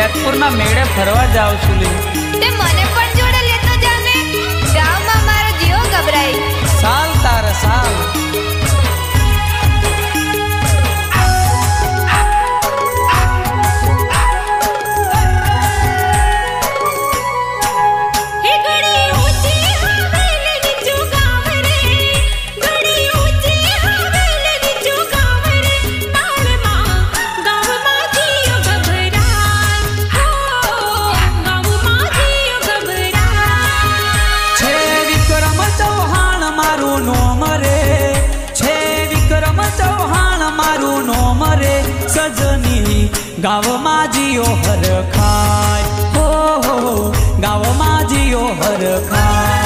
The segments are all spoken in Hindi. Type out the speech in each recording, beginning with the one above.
જેતપુર ના મેળે ફરવા જાઉં છું લી. તે મને પણ જોડે લેતો જાને. ગામમાં મારો જીવ ગભરાય. સાલ તારે સાલ. गाव माझियो हर खाय हो गाव माझियो हर खाय.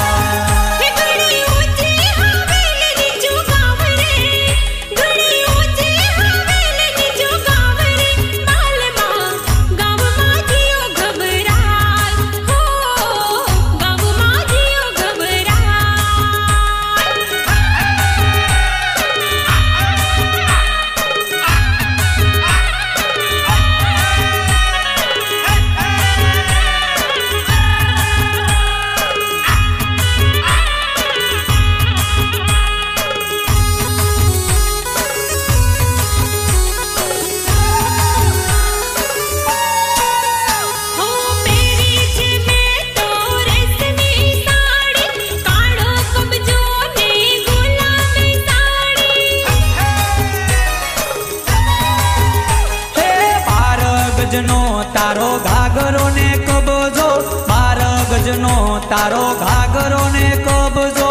तारो घाघरो ने कबजो 12 गजनो तारो घाघरो ने कबजो.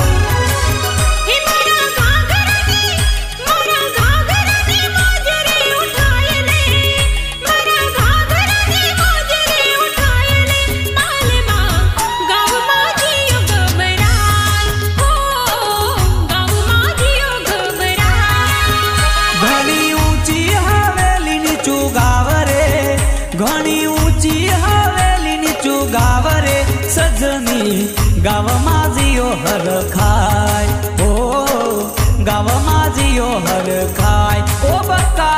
घणी ऊंची हवेली नीचू गाव रे सजनी गाव माझियो हर खाय ओ गाव माझियो हर खाय ओ बक्का.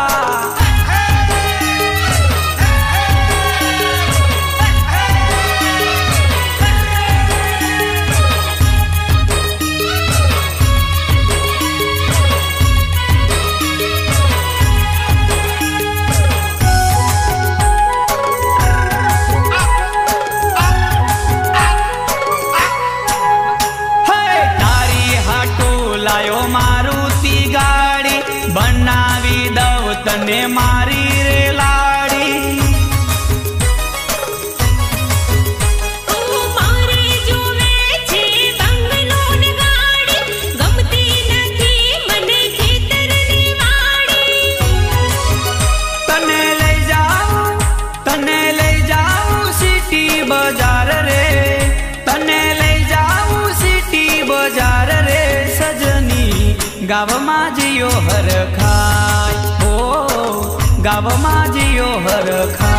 मारुति गाड़ी बनावी दव तने मारी रे लाड़ी. मारे जोवे छे बंगलो ने गाड़ी गमती नथी मने खेतरनी वाड़ी. तने लई जाऊं सिटी बाजार रे तने लई जाऊं सिटी बाजार रे सजनी गाव माझियो हर खाय ओ गाव माझियो हर खाय.